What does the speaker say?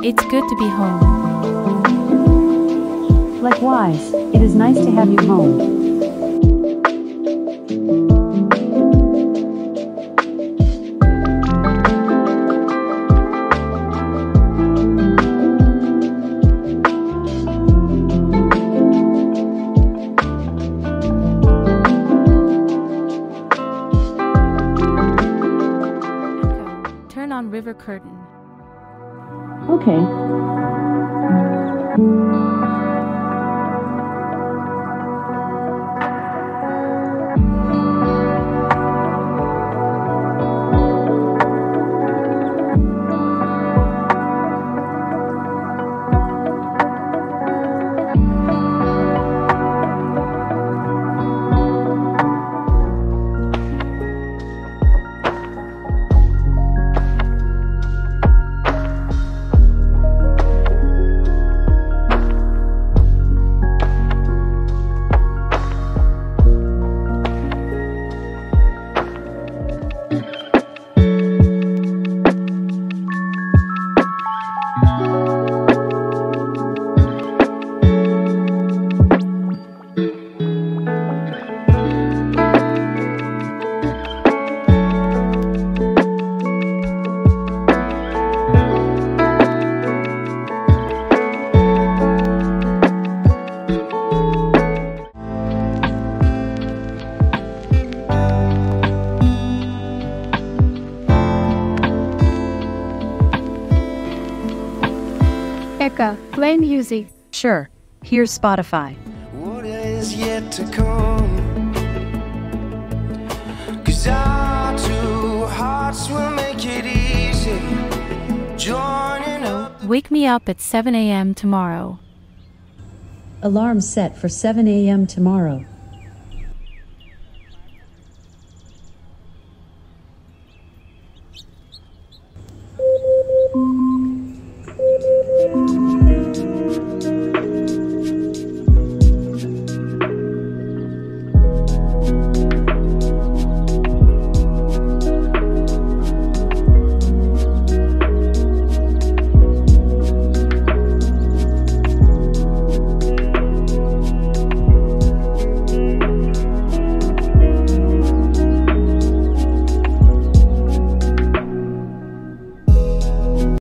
It's good to be home. Likewise, it is nice to have you home. Turn on river curtain. Okay. Eka, play music. Sure. Here's Spotify. What is yet to come? 'Cause our two hearts will make it easy. Joining up. Wake me up at 7 a.m. tomorrow. Alarm set for 7 a.m. tomorrow.